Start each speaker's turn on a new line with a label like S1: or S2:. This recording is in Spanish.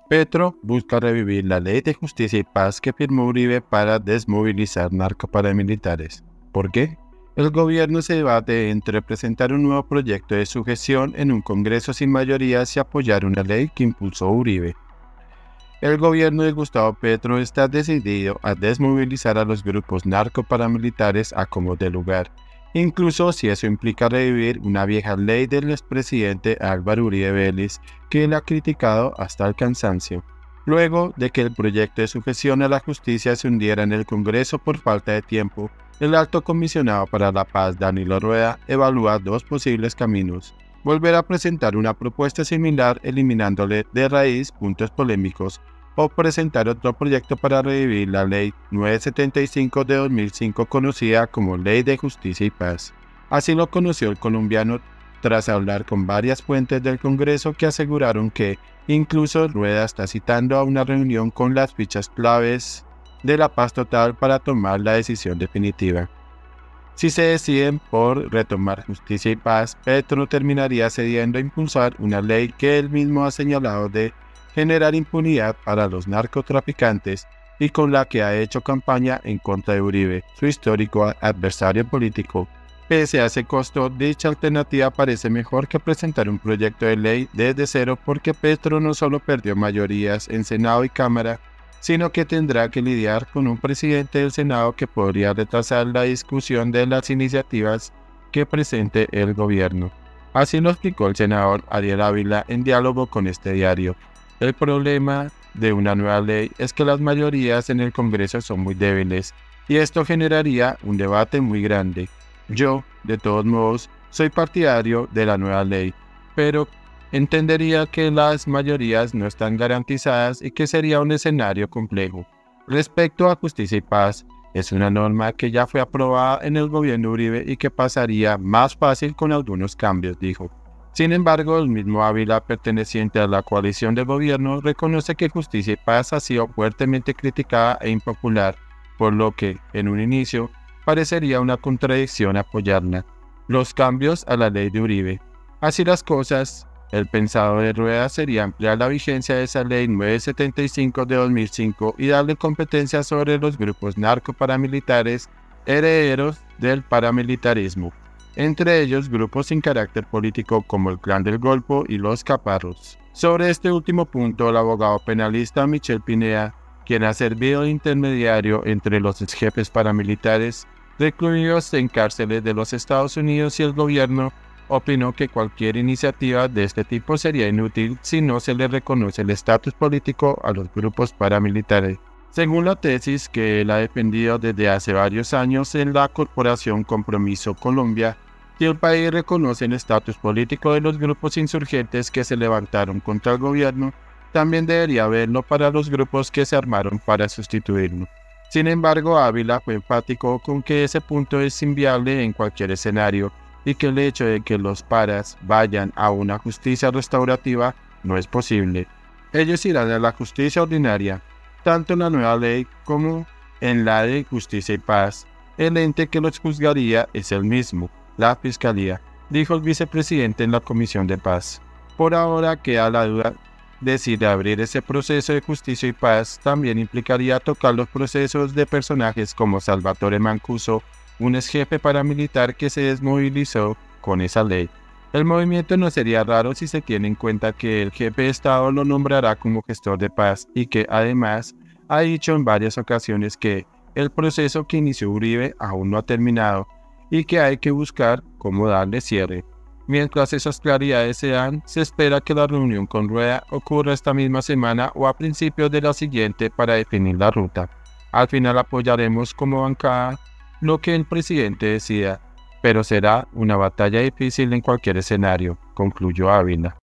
S1: Petro busca revivir la Ley de Justicia y Paz que firmó Uribe para desmovilizar narcoparamilitares. ¿Por qué? El gobierno se debate entre presentar un nuevo proyecto de su gestión en un Congreso sin mayorías y apoyar una ley que impulsó Uribe. El gobierno de Gustavo Petro está decidido a desmovilizar a los grupos narcoparamilitares a como dé lugar, incluso si eso implica revivir una vieja ley del expresidente Álvaro Uribe Vélez que él ha criticado hasta el cansancio. Luego de que el proyecto de sujeción a la justicia se hundiera en el Congreso por falta de tiempo, el alto comisionado para la paz Danilo Rueda evalúa dos posibles caminos: volver a presentar una propuesta similar eliminándole de raíz puntos polémicos, o presentar otro proyecto para revivir la Ley 975 de 2005 conocida como Ley de Justicia y Paz. Así lo conoció el colombiano tras hablar con varias fuentes del Congreso que aseguraron que incluso Rueda está citando a una reunión con las fichas claves de la paz total para tomar la decisión definitiva. Si se deciden por retomar justicia y paz, Petro terminaría cediendo a impulsar una ley que él mismo ha señalado de generar impunidad para los narcotraficantes y con la que ha hecho campaña en contra de Uribe, su histórico adversario político. Pese a ese costo, dicha alternativa parece mejor que presentar un proyecto de ley desde cero, porque Petro no solo perdió mayorías en Senado y Cámara, sino que tendrá que lidiar con un presidente del Senado que podría retrasar la discusión de las iniciativas que presente el gobierno. Así lo explicó el senador Ariel Ávila en diálogo con este diario. El problema de una nueva ley es que las mayorías en el Congreso son muy débiles y esto generaría un debate muy grande. Yo, de todos modos, soy partidario de la nueva ley, pero entendería que las mayorías no están garantizadas y que sería un escenario complejo. Respecto a justicia y paz, es una norma que ya fue aprobada en el gobierno Uribe y que pasaría más fácil con algunos cambios, dijo. Sin embargo, el mismo Ávila, perteneciente a la coalición de gobierno, reconoce que justicia y paz ha sido fuertemente criticada e impopular, por lo que, en un inicio, parecería una contradicción apoyarla. Los cambios a la ley de Uribe. Así las cosas, el pensado de Rueda sería ampliar la vigencia de esa ley 975 de 2005 y darle competencia sobre los grupos narcoparamilitares herederos del paramilitarismo, entre ellos grupos sin carácter político como el Clan del Golfo y los Caparros. Sobre este último punto, el abogado penalista Michel Pineda, quien ha servido de intermediario entre los exjefes paramilitares recluidos en cárceles de los Estados Unidos y el gobierno, opinó que cualquier iniciativa de este tipo sería inútil si no se le reconoce el estatus político a los grupos paramilitares. Según la tesis que él ha defendido desde hace varios años en la Corporación Compromiso Colombia, si el país reconoce el estatus político de los grupos insurgentes que se levantaron contra el gobierno, también debería haberlo para los grupos que se armaron para sustituirlo. Sin embargo, Ávila fue enfático con que ese punto es inviable en cualquier escenario y que el hecho de que los paras vayan a una justicia restaurativa no es posible. Ellos irán a la justicia ordinaria. Tanto en la nueva ley como en la de justicia y paz, el ente que los juzgaría es el mismo, la Fiscalía, dijo el vicepresidente en la Comisión de Paz. Por ahora queda la duda de si abrir ese proceso de justicia y paz también implicaría tocar los procesos de personajes como Salvatore Mancuso, un exjefe paramilitar que se desmovilizó con esa ley. El movimiento no sería raro si se tiene en cuenta que el jefe de Estado lo nombrará como gestor de paz y que además ha dicho en varias ocasiones que el proceso que inició Uribe aún no ha terminado y que hay que buscar cómo darle cierre. Mientras esas claridades se dan, se espera que la reunión con Rueda ocurra esta misma semana o a principios de la siguiente para definir la ruta. Al final apoyaremos como bancada lo que el presidente decida, pero será una batalla difícil en cualquier escenario, concluyó Ávila.